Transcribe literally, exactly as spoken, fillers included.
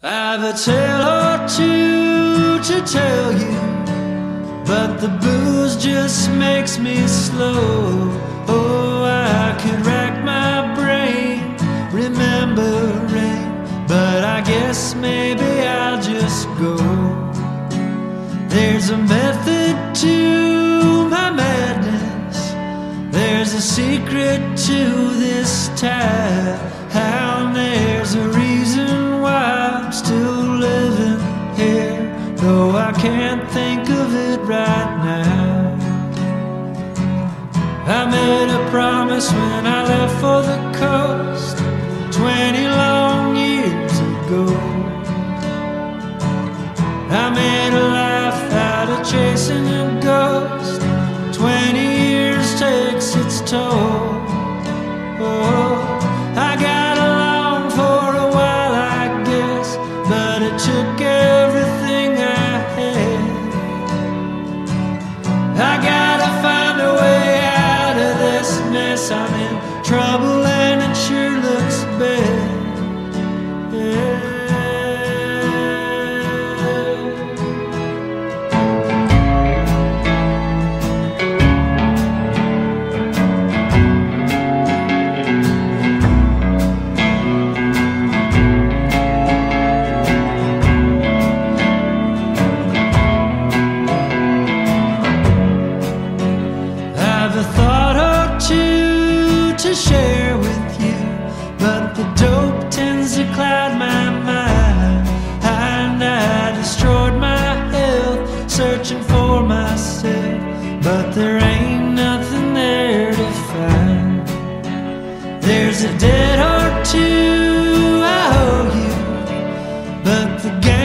I've a tale or two to tell you, but the booze just makes me slow. Oh, I could rack my brain remembering, but I guess maybe I'll just go. There's a method to my madness, there's a secret to this town. There's a reason why I'm still living here, though I can't think of it right now. I made a promise when I left for the coast twenty long years ago. I made a life out of chasing a ghost. Twenty years takes its toll. Oh, I got along for a while, I guess, but it took everything I had. I gotta find a way out of this mess. I'm in trouble and it sure looks bad. Yeah. To share with you, but the dope tends to cloud my mind, and I destroyed my health searching for myself, but there ain't nothing there to find. There's a debt or two I owe you, but the game